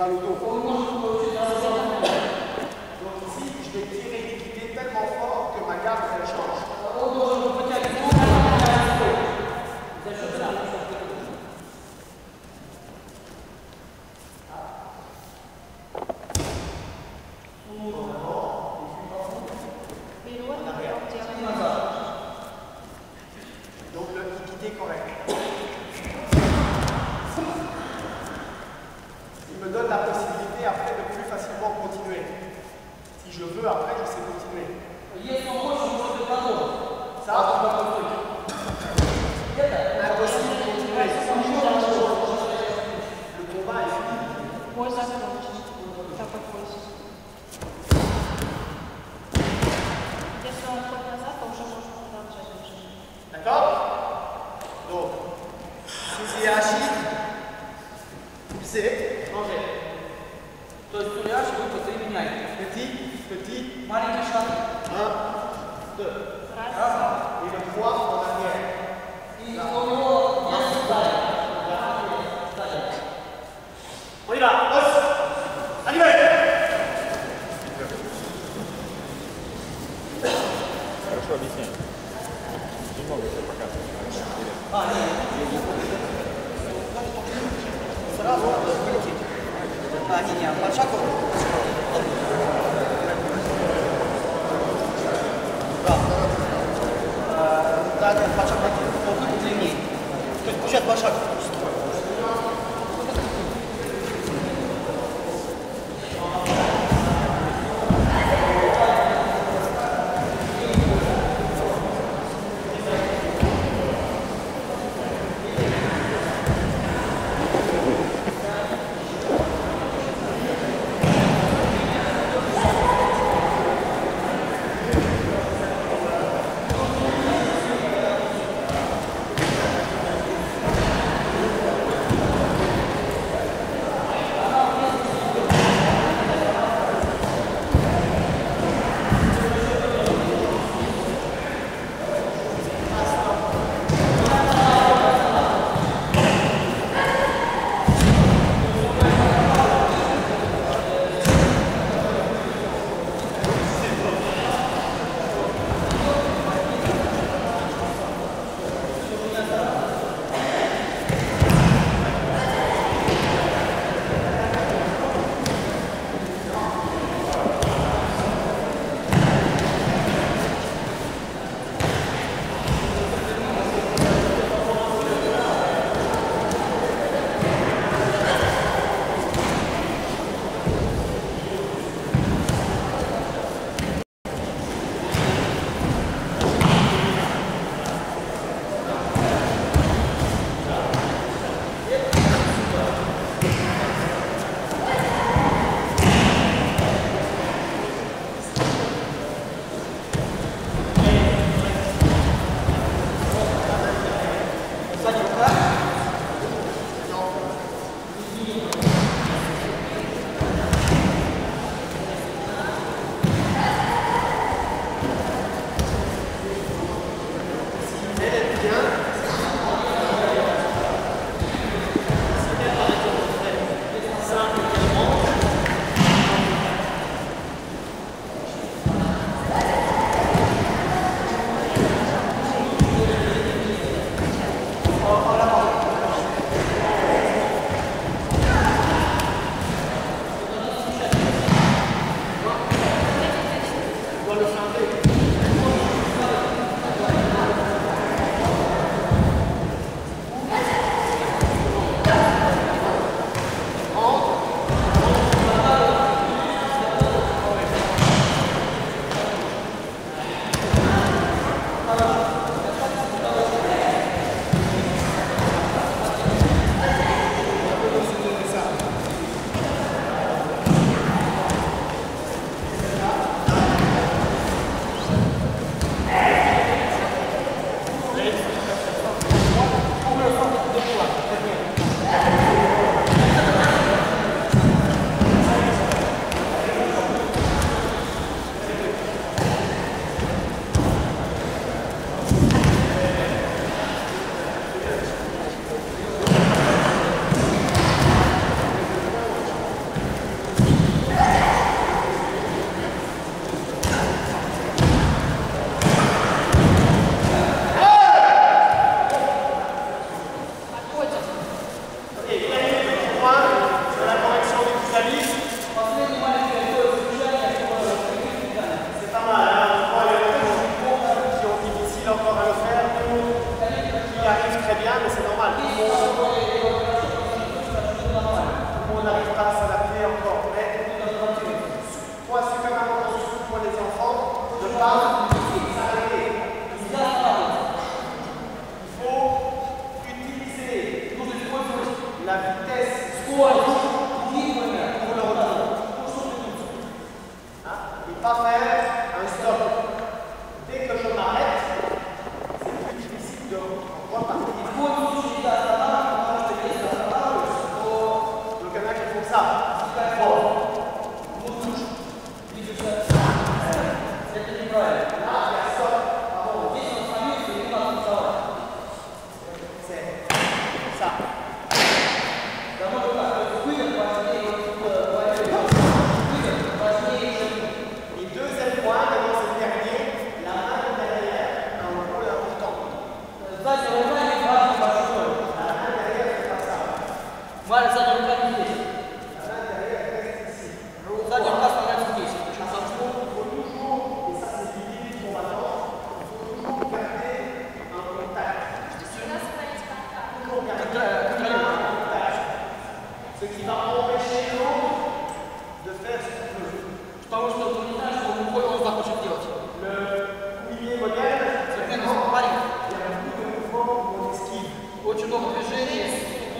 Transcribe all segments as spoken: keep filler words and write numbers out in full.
dans le dos. Donc ici, je vais tirer l'équité tellement fort que ma garde elle change. Donc l'équité correcte. Il me donne la possibilité après de plus facilement continuer. Si je veux, après, je sais continuer. Ça, impossible de continuer. Le combat est fini. D'accord? Donc, Suzuyashi, poussez, changez. Petit, petit. un, deux. Et le trois en arrière. On y va, os, animé. Хорошо объясняй. Немного все показывать. А, нет. Сразу надо полететь. А, не, не, под шагом. Да. Да, нет, под шагом. Вот тут длиннее. То есть получается под шагом.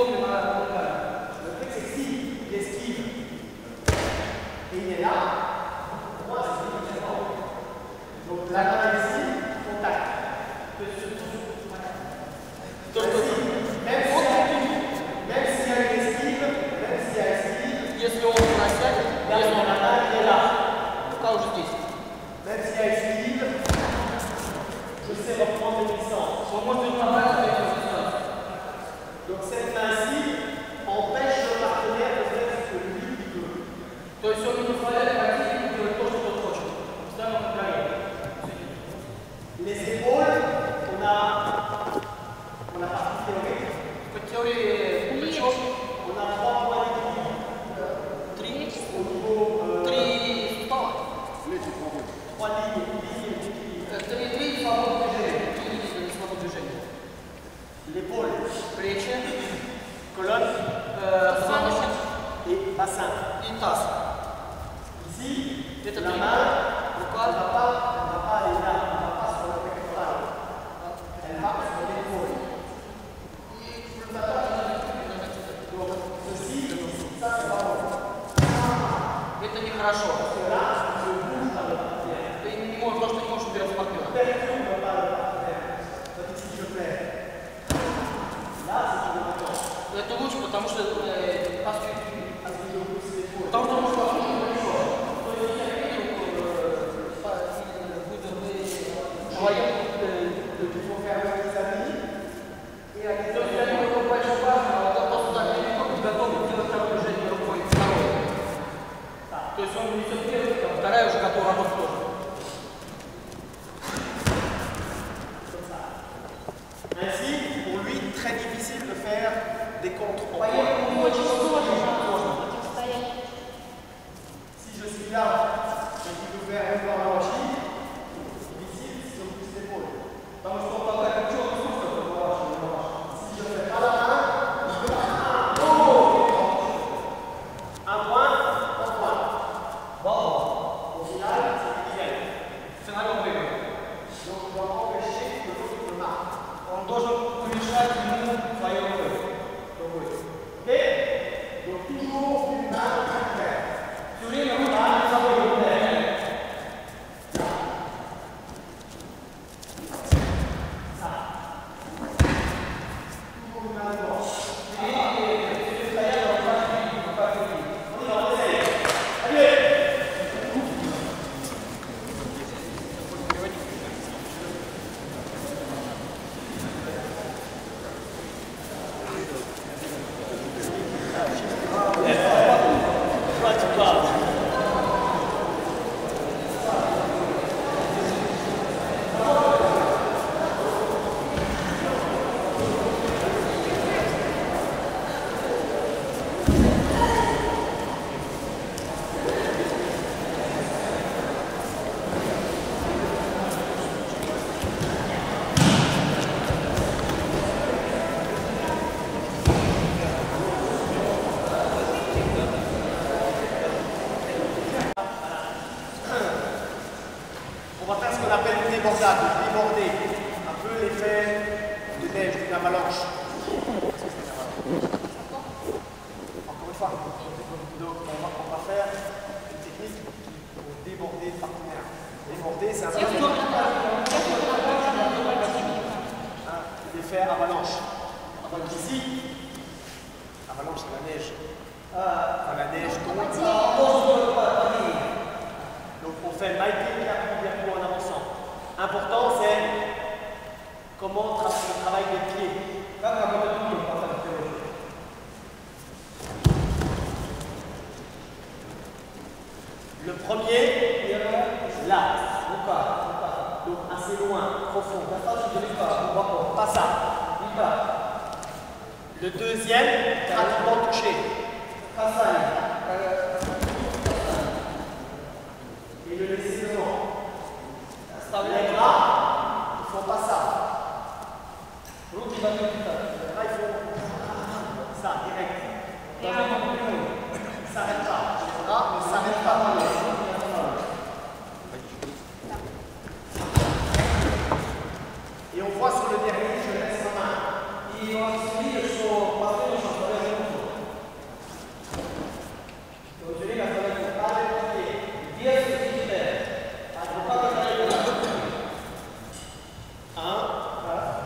truc, c'est que si il esquive et il est là, pour moi, c'est différent. Donc la main ici, contact. Même s'il y a une esquive, même s'il y a esquive, Если он просядет, если он est là. рука уже здесь. Même s'il y a esquive, je sais reprendre mes distances. Он может быть направлен на Donc cette main-ci empêche le partenaire de faire ce que lui veut. То есть он не позволяет противнику делать то, что тот хочет. Постоянно контролирует. Les épaules, on a, on a partie théorique. По теории плечов On a trois points d'équilibre три, au niveau euh, три сустава. trois lignes, lignes d'équilibre. Три, три свободных движения. Три линии свободных движения. L'épaule, Плечи, colonne э, задница et bassin. и таз. Ici, Это la три. main, elle Рука. ne va pas, elle va pas aller là, elle ne va pas sur le pectoral. Elle va sur l'épaule. Donc ceci, ça c'est pas bon. Это нехорошо. Parce que là, je bouge par le partenaire. Ты не можешь, потому что ты не можешь убирать партнера. Perturbe pas le partenaire. Donc ici, je fais. Là, c'est une attente. Это лучше, потому что э, parce que Parce que je pousse l'épaule. Потому что можно очень хорошо. То есть я видел, вдвоем, Il faut faire les amis et aller то есть я думаю, это очень важно, а вот просто так, я не могу готовить делать второе движение рукой второй. То есть он несет первый, а вторая уже готова работать тоже. Ainsi, pour lui, très difficile de faire des contres en Поэтому poids. очень сложно противостоять. Si je suis là et qu'il veut faire une barrage, c'est difficile si je pousse l'épaule. Потому что он такая черная сука, Si je fais pas la main, je fais un oh un point, un point. Au final, c'est idéal. финальном выигрыше. Donc, je dois empêcher que l'autre me marque. Он должен помешать ему своей рукой. Ok? Donc, toujours une main en train. Все время руки перед собой выпрямляют. Toujours une main devant. On va faire ce qu'on appelle une débordade, déborder. Un peu l'effet de neige, d'une avalanche. Encore une fois. Donc on va, on va faire une technique pour déborder le partenaire. Déborder, c'est un peu l'effet avalanche. Donc ici, avalanche c'est la neige. Enfin, la neige tombe. Donc on fait Michael Carpentier en avançant. Important c'est comment tra le travail des pieds. Le premier, là, donc assez loin, profond. Pas ça. Le deuxième, pratiquement touché. Et le laisser devant. Les bras, ils ne font pas ça. Les bras, ils font ça, direct. Ils ne s'arrêtent pas. Les bras ne s'arrêtent pas. Et on voit sur le dernier, je laisse ma main.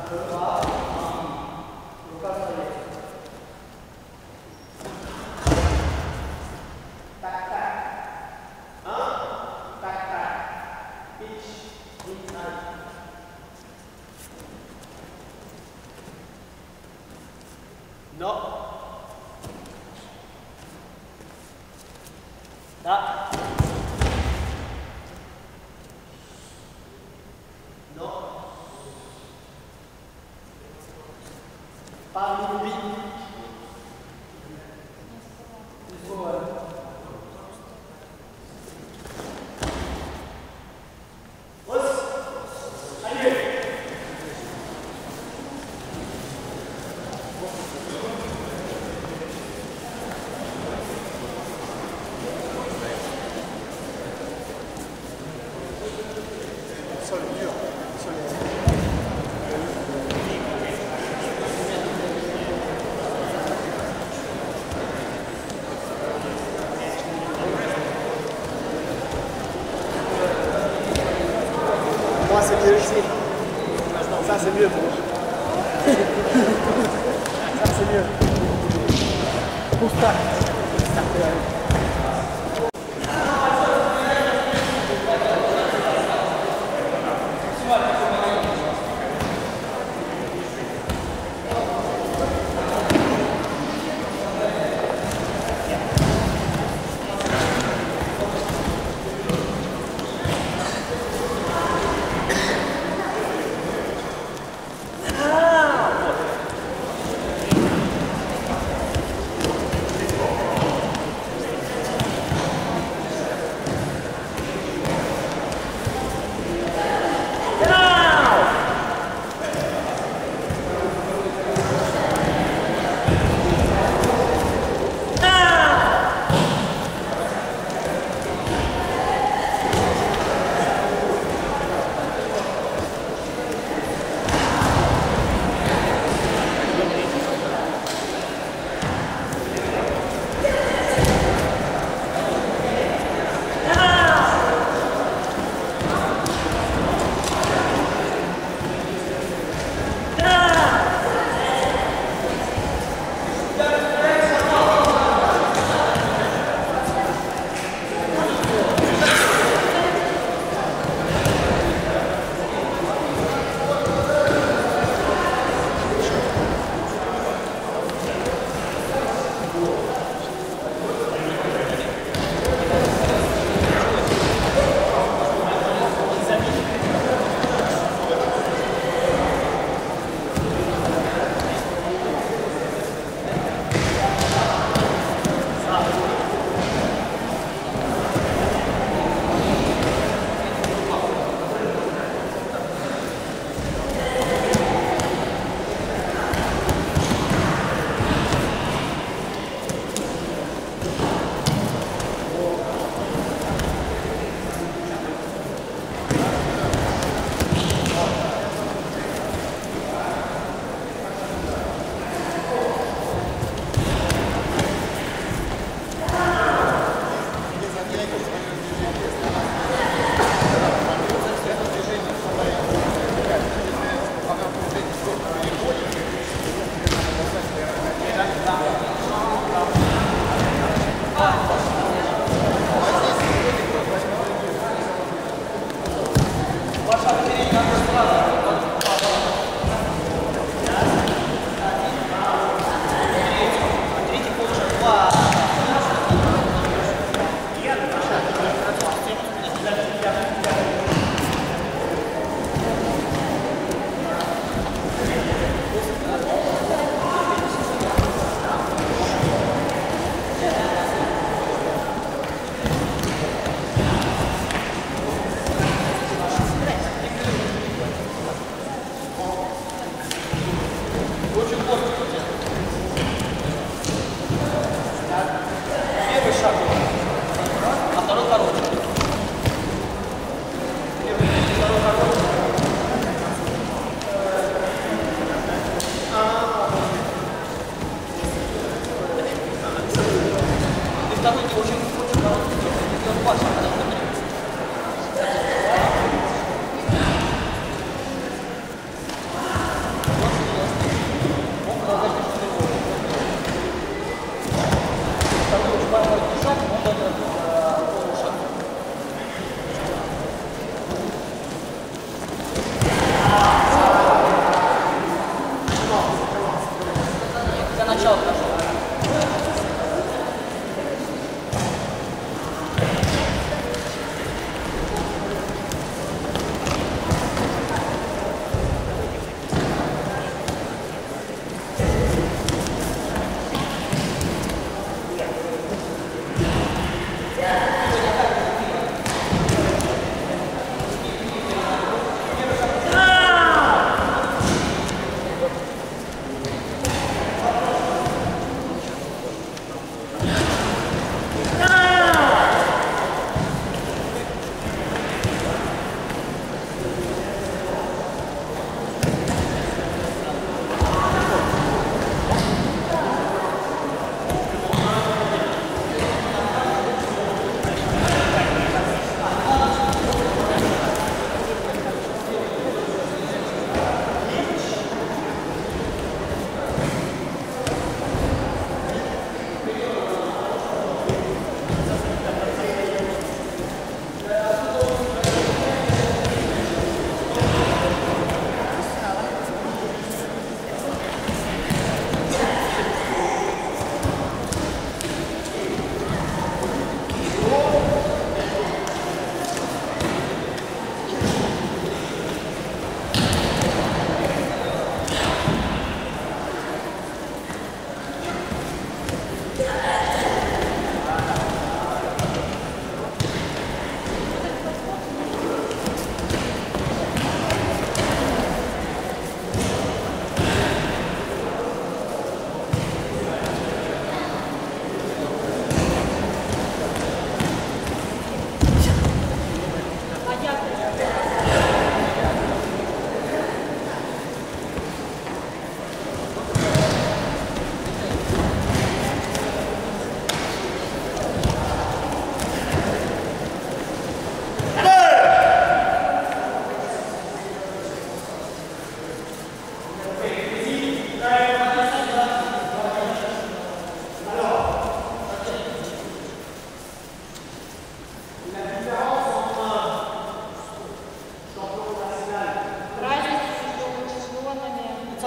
Moi, c'est mieux ici. Ça, c'est mieux pour moi. Ça, c'est mieux. Pousse pas.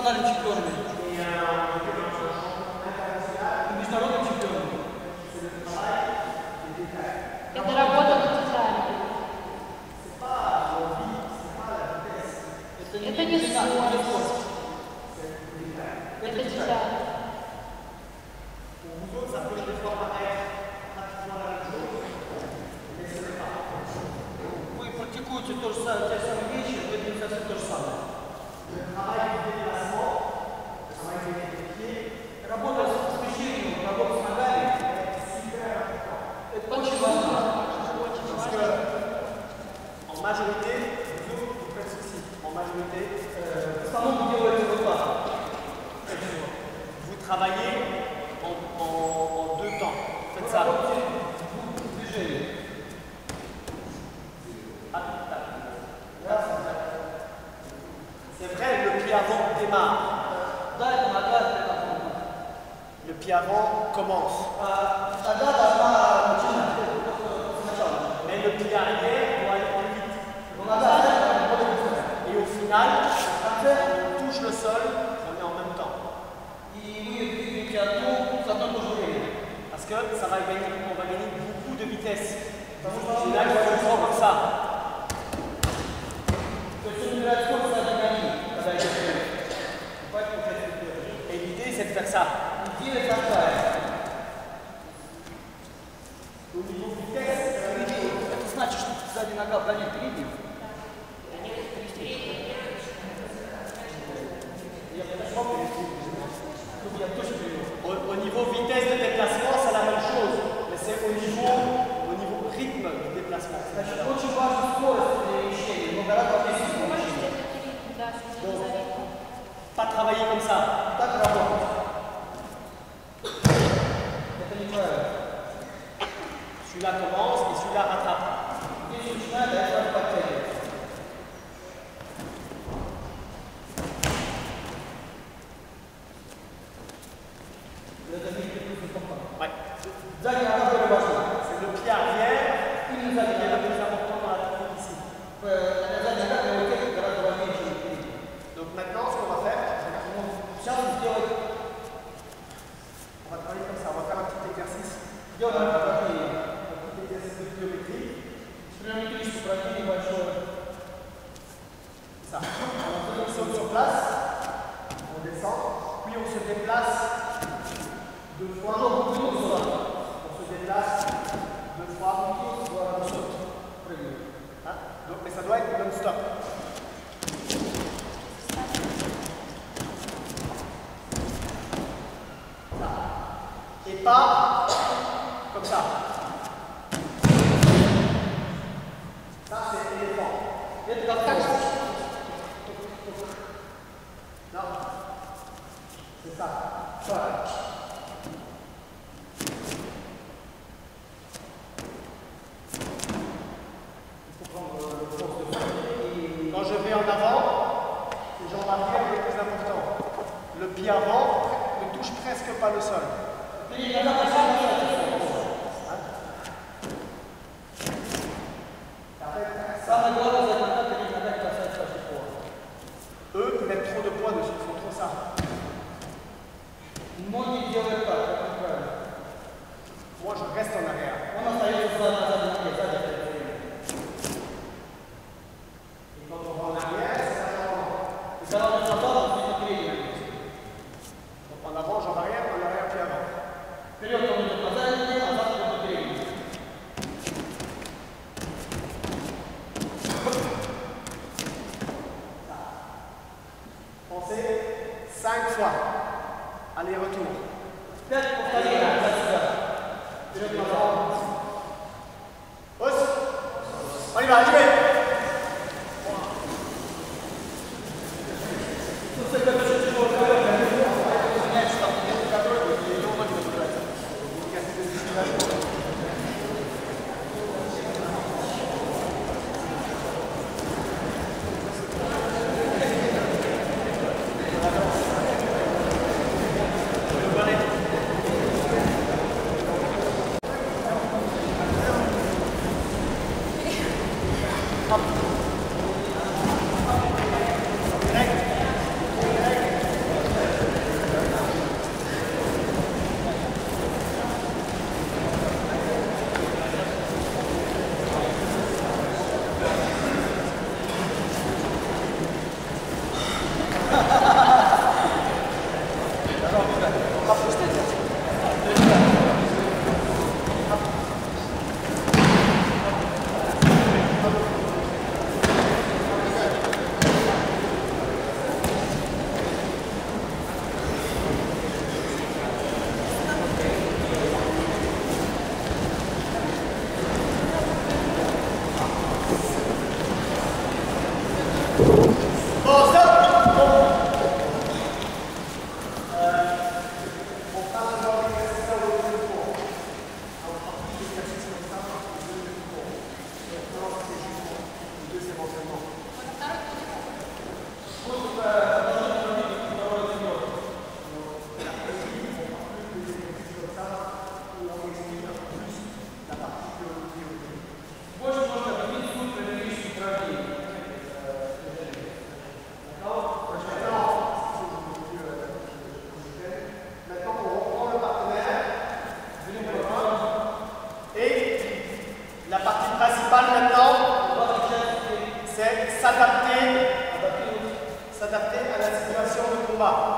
национальным чемпионом. Международным чемпионом. Это работа над деталями. Это не, Это не не спорт. спорт. Это деталь. Вы практикуете то же самое, те самые вещи, но это не совсем то же самое. Работа с смещением, работа с ногами, это очень важно. Parce que, en majorité, vous autres, vous faites ceci. En majorité, В основном вы делаете вот так. vous travaillez en, en, en deux temps. Faites ça. Движение. C'est vrai, le pied avant démarre. Да, это нога, это нога. Le pied avant commence. Нога должна начинать сначала. Mais le pied arrière doit aller plus vite. Но нога должна более быстро. Et au final, on touche le sol, on est en même temps. И вы двигаете одну с одной то же время. Parce que ça va gagner, on va gagner beaucoup de vitesse. C'est là qu'il faut le prendre comme ça. То есть он набирает скорость на ногами, когда идет вперед. Et l'idée, c'est de faire ça. Идея такая. Au niveau vitesse, Это значит, что сзади нога бронит переднюю. Я точно перевел. au, au niveau vitesse de déplacement, c'est la même chose. Mais c'est au niveau, au niveau rythme du déplacement. Значит, очень важна скорость перемещения, но гораздо важнее перемещение. Pas travailler comme ça. Так работать. Это неправильно. Celui-là commence et celui-là rattrape. Здесь начинает, а это подтягивает. Это не Ouais. Сзади нога более важна. C'est le pied arrière Именно qui сзади est le нога. plus important dans la technique ici. Сзади нога для руки гораздо важнее, чем передняя. Donc maintenant, ce qu'on va faire, Сейчас мы сделаем, on va travailler comme ça. On va faire un petit exercice. сделаем упражнение. Un petit exercice de pliométrie. Экспериментическое упражнение большое. Ça. Alors, on saute sur place, on descend, puis on se déplace deux fois. On se déplace deux fois. On saute. Hein? Donc, mais ça doit être non-stop. Ça. Et pas comme ça. Ça, c'est éléphant. Это как так. Non. C'est ça. Voilà. Quand je vais en avant, les jambes arrière est le plus important. Le pied avant ne touche presque pas le sol. Самое главное, за нога, перед нога не касается вообще пола. Eux mettent trop de poids dessus, ils font trop ça. Многие делают так, это неправильно. Moi, je reste en arrière. Он остается сзади, на задней ноге, сзади это время. Et quand on va en arrière, c'est la jambe avant. И когда он назад, он стоит на передней ноге. Donc en avant, jambe arrière, en arrière, pied avant. Вперед он идет на задней ноге, назад он идет на передней. Pensez cinq fois. Aller-retour. Пять повторений туда-сюда. Вперед назад. Hausse. On y va, j'y vais. combat.